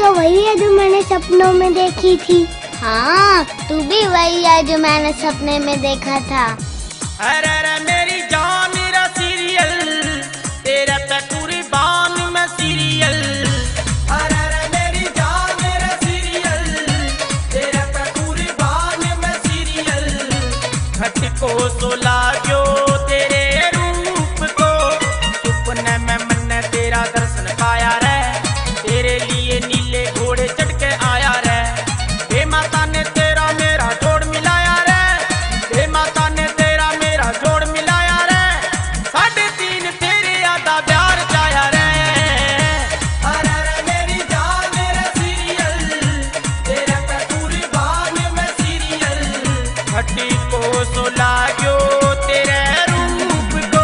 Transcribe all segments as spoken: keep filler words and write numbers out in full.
तो वही है जो मैंने सपनों में देखी थी। हाँ, तू भी वही है जो मैंने सपने में देखा था। अरे अरे मेरी जान मेरा सीरियल, तेरा पे कुर्बान मैं सीरियल। अरे अरे मेरी जान मेरा सीरियल, तेरा पे कुर्बान मैं सीरियल। घट को सोला जो तेरे रूप को, सुपने में मैंने तेरा दर्शन पाया रे। तेरे लिए नीले घोड़े चढ़ के आया रे। हे माता ने तेरा मेरा जोड़ मिलाया रे। हे माता ने तेरा मेरा जोड़ मिलाया रे। साढ़े तीन तेरे आधा प्यार चाया रे। अरे अरे मेरी जान मेरा सीरियल, तेरा पे कुर्बान मैं सीरियल। घटी को सोला जो तेरे रूप को।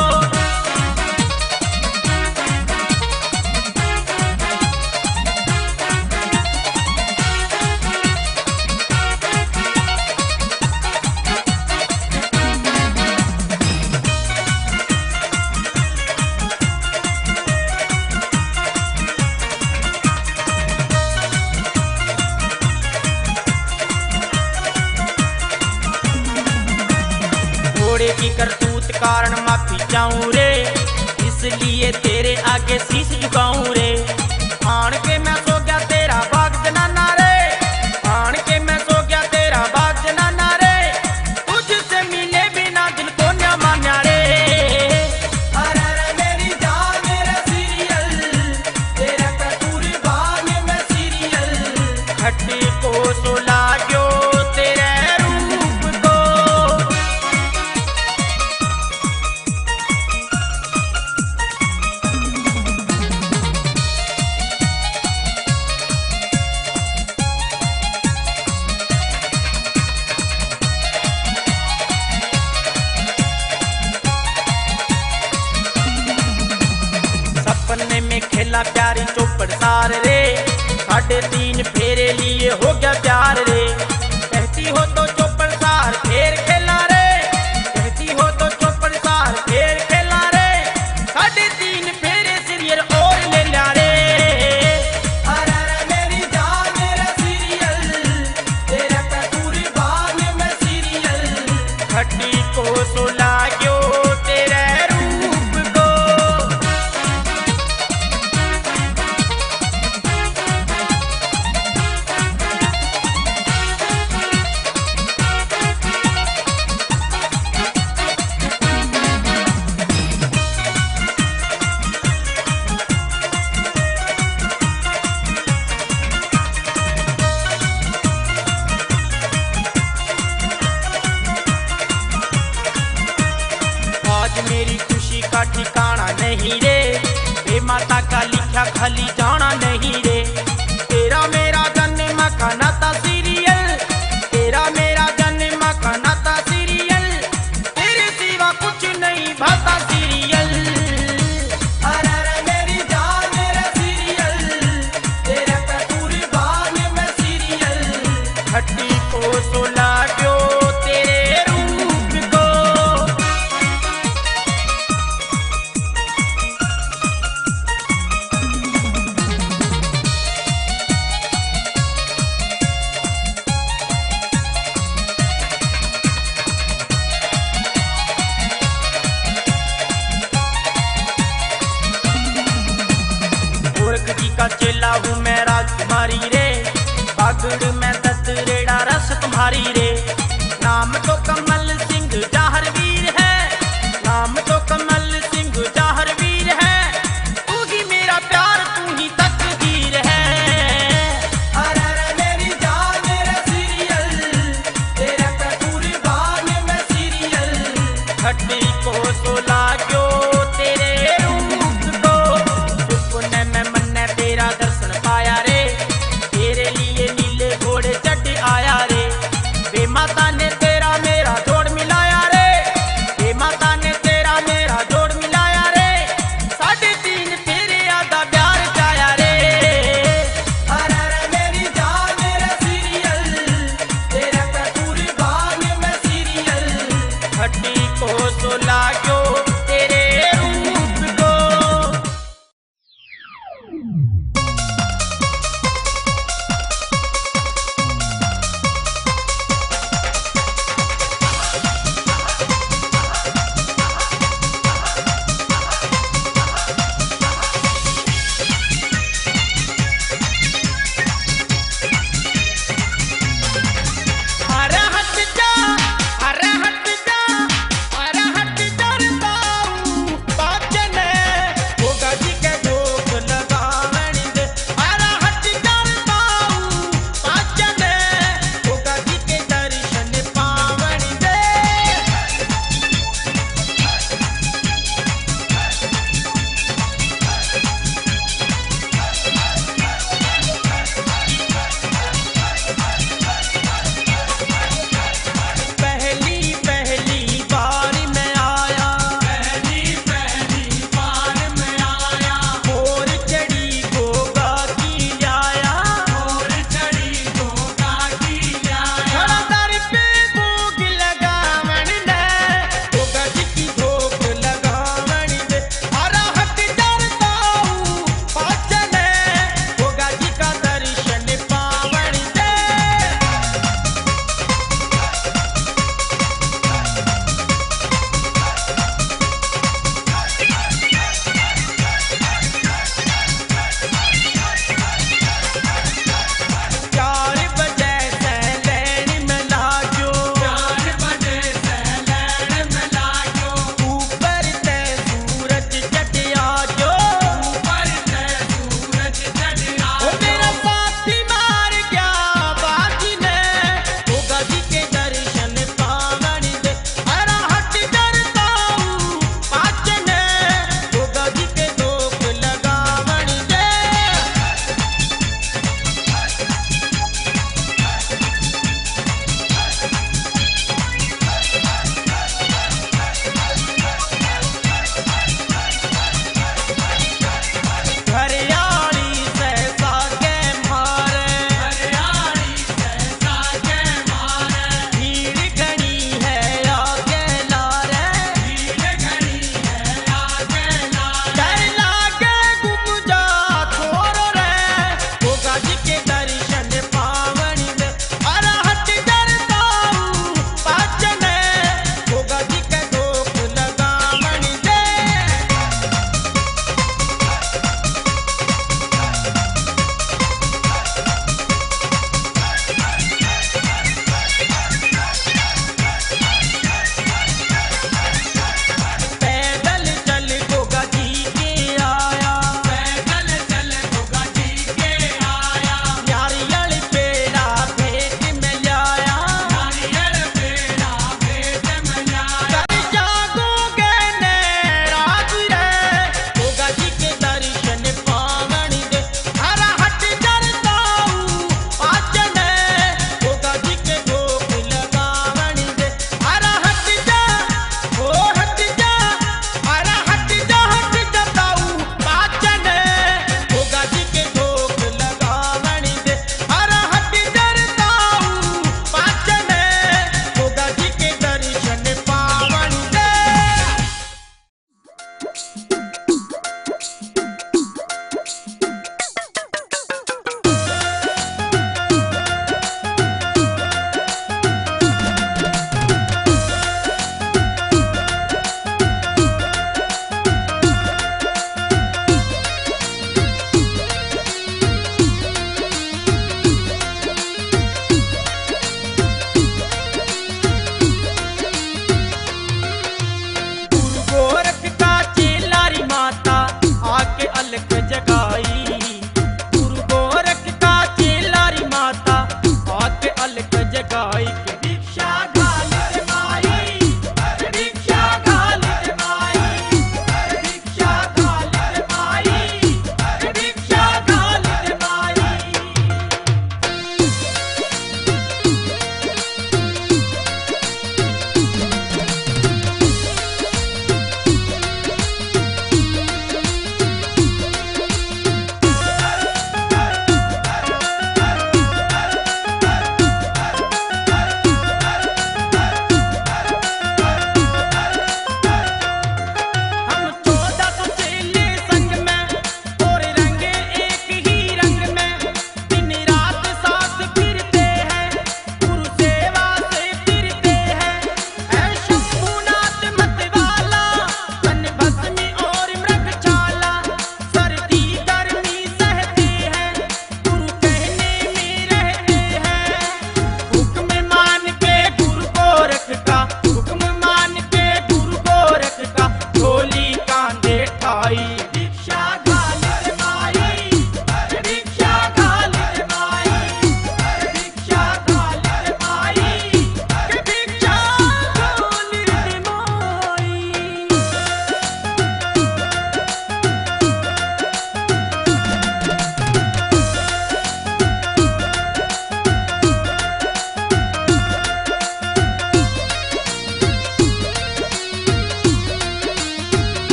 घोड़े की करतूत कारण माफी चाहूं रे, इसलिए तेरे आगे शीश झुकाऊं रे। आन के मैं सो गया तेरा बाग जनाना रे। आन के मैं सो गया तेरा बाग जनाना रे। तुझसे मिले बिना दिल को न मान्या रे। अरे अरे मेरी जान मेरा सीरियल, तेरा पे कुर्बान मैं सीरियल। घटी को सोला जो तेरे रूप को। सपने में खेला प्यारी चौपड़ सार रे। साढ़े तीन फेरे लिए हो गया प्यार रे। कहती हो तो चौपड़ सार फेर खेला रे। कहती हो तो चौपड़ सार फेर खेला रे। साढ़े तीन फेरे सीरियल और ले ला रे। अरे अरे मेरी जान मेरा सीरियल, तेरा पे कुर्बान मैं सीरियल। घटी को सोला जो तेरे रूप को। आज मेरी खुशी का ठिकाना नहीं रे। हे माता का लिखा खाली जाना नहीं रे। तेरा मेरा जन्म का नाता सीरियल, तेरा मेरा जन्म का नाता सीरियल। तेरे सिवा कुछ नहीं भाता सीरियल। अरे अरे मेरी जान मेरा सीरियल, तेरे पे कुर्बान मैं सीरियल। घटी को सोला जो तेरे रूप को। गोरख जी का चेला हूँ मैं राजकुमारी रे। बागड़ में दतरेड़ा रस तुम्हारी रे। नाम तो कमल सिंह जाहरवीर है। नाम तो कमल सिंह जाहरवीर है। तू ही मेरा प्यार तू ही तकदीर है। अरे अरे मेरी जान मेरा सीरियल, तेरा पे कुर्बान मैं सीरियल। घटी को सोला जो तेरे रूप को। सुपने में मैंने तेरा दर्शन पाया रे। तेरे लिए नीले घोड़े चढ़ आया रे। वे माता ने तेरा मेरा जोड़ मिलाया रे। वे माता ने तेरा मेरा जोड़ मिलाया रे। साढ़े तीन तेरे आधा प्यार चाया रे। अरे अरे मेरी जान मेरा सीरियल, तेरा पे कुर्बान मैं सीरियल। घटी को सोला जो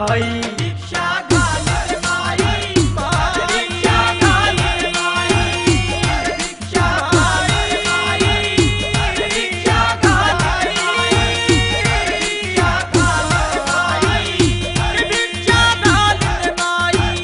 माई भिक्षा घाल माई भिक्षा घाल माई भिक्षा घाल माई भिक्षा घाल माई भिक्षा घाल माई भिक्षा घाल माई।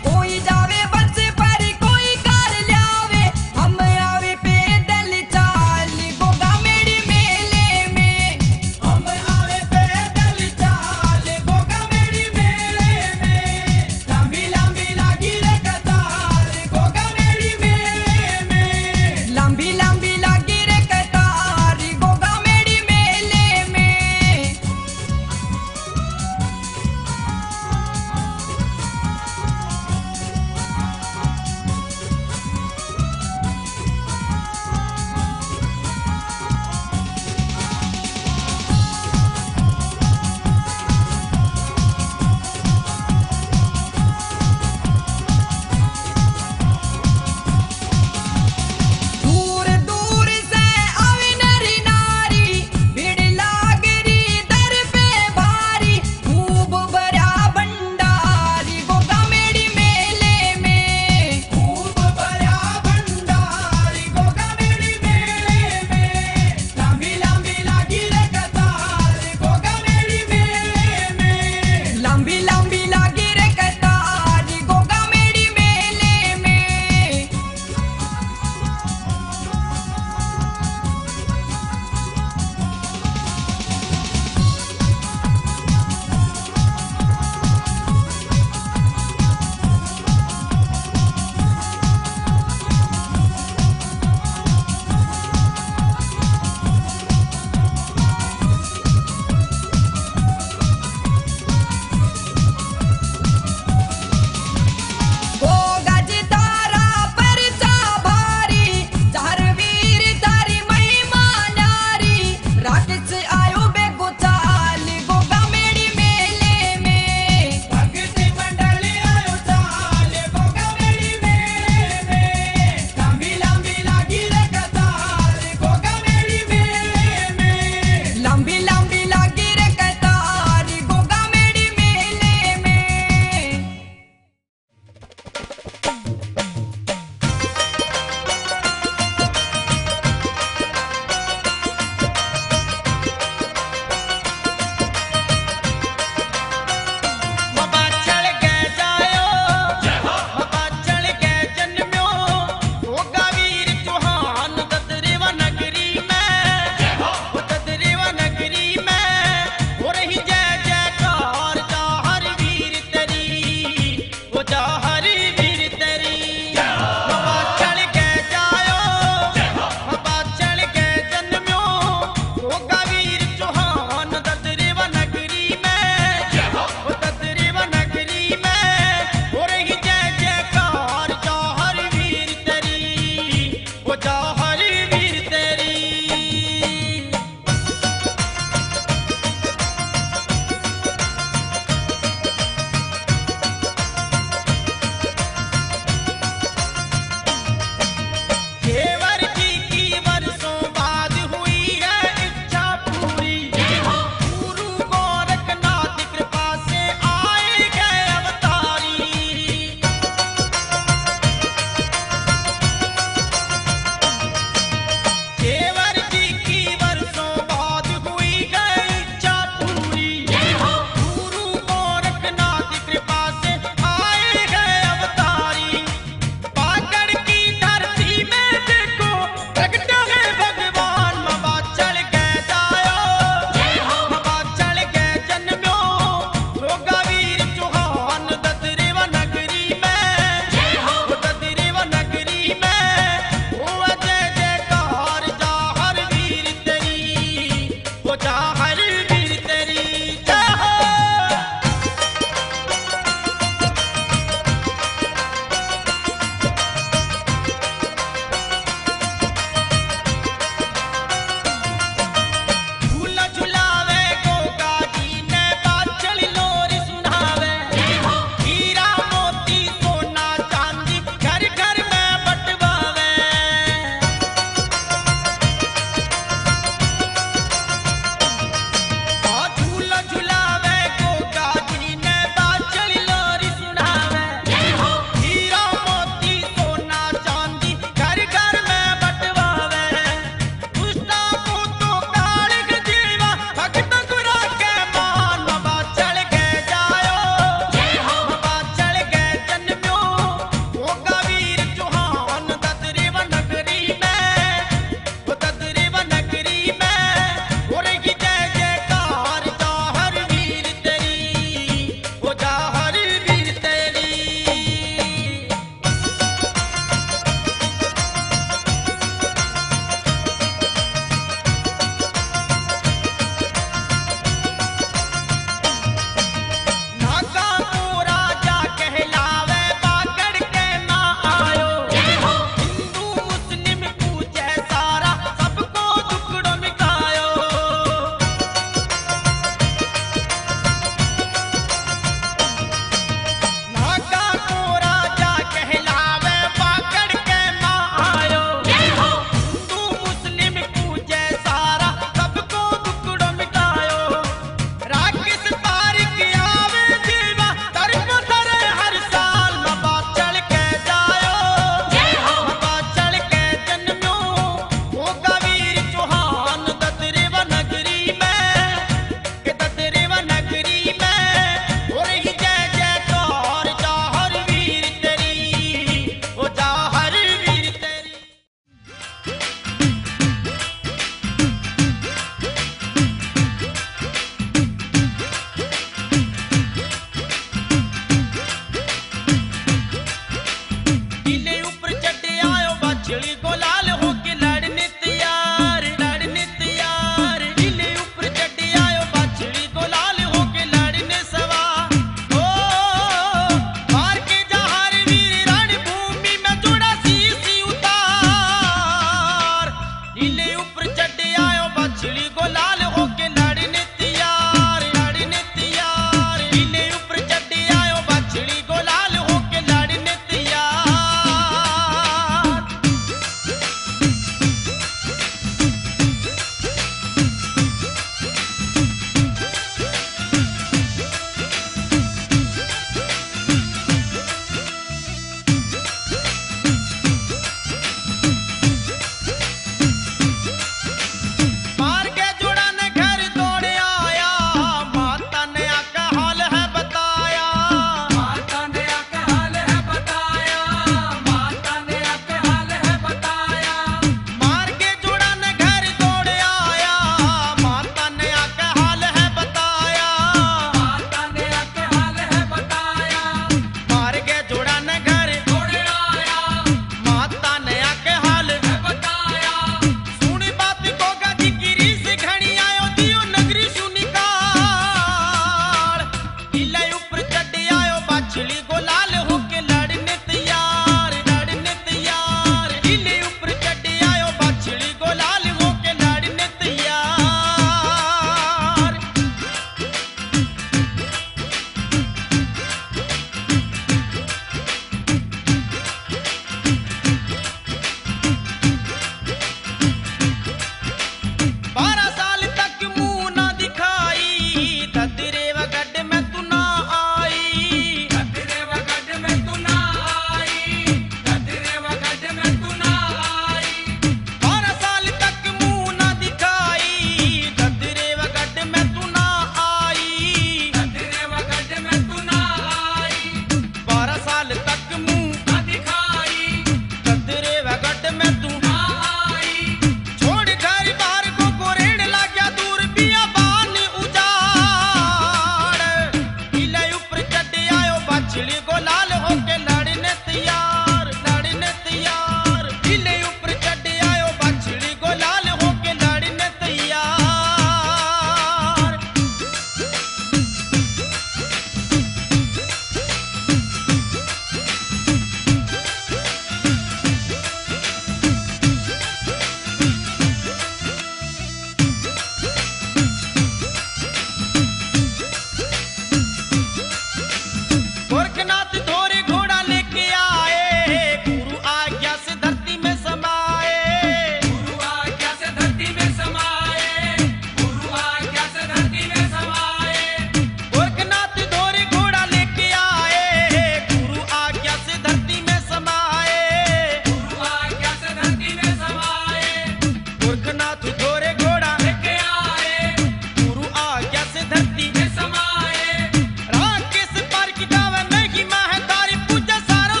नाथ गोरे घोड़ा लेके आए, गुरु आज्ञा से धरती में समाए। राकेश पार की गावे में ही महतारी पूजा सारो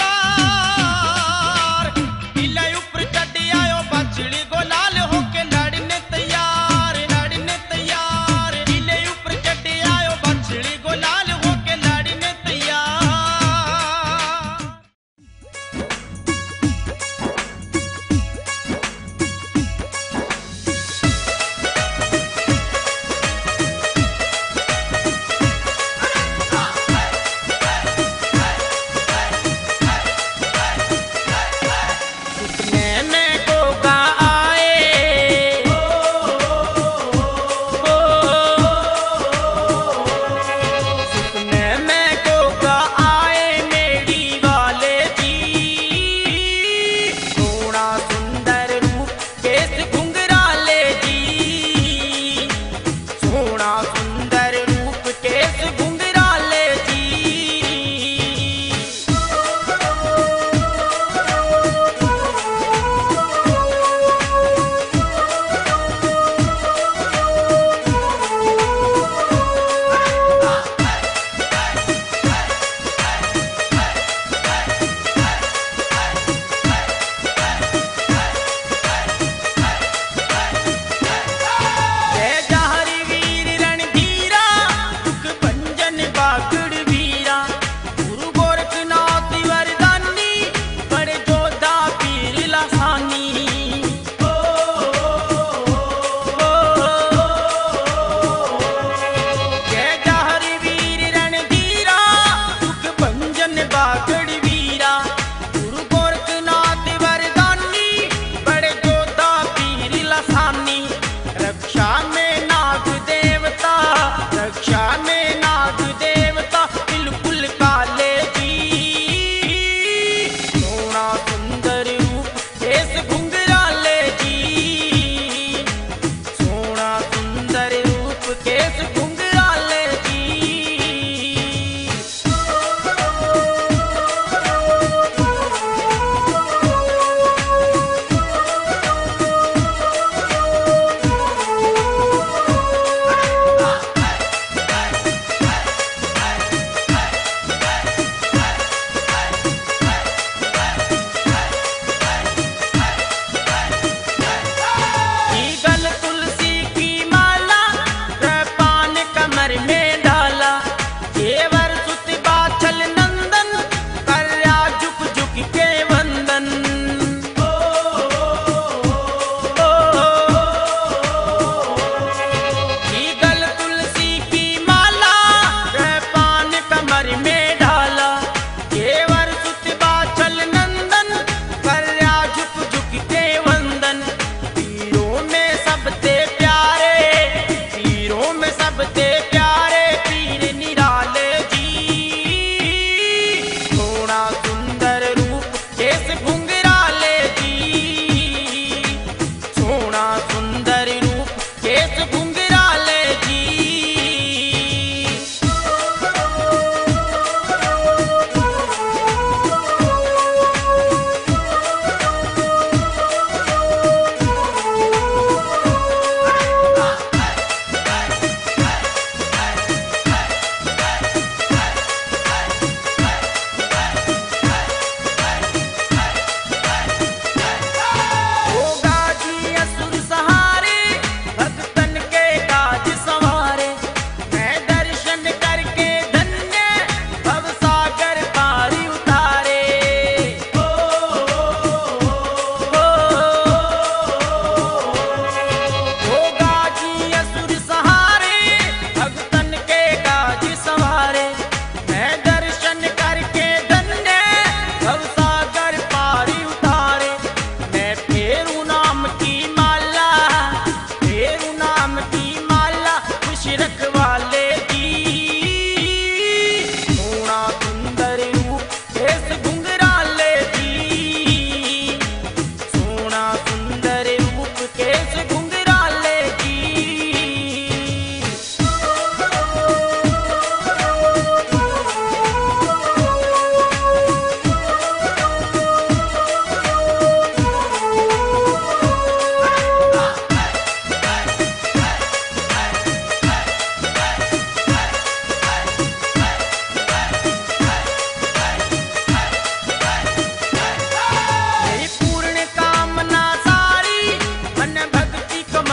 संसार। इले ऊपर चढ़ आयो बछड़ी गोलाल होके लड़ने तैयार, लड़ने तैयार। इले ऊपर चढ़ आयो बछड़ी गोलाल होके लड़ने तैयार।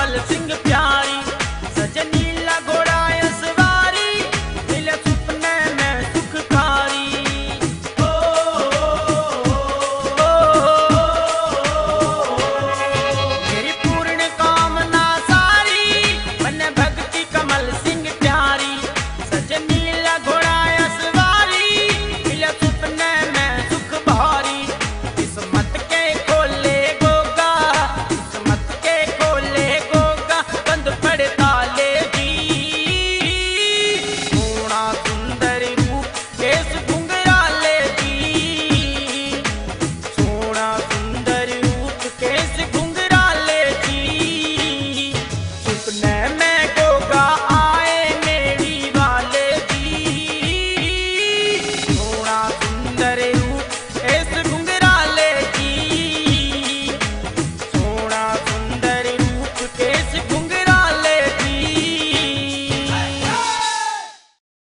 कमल सिंह प्यार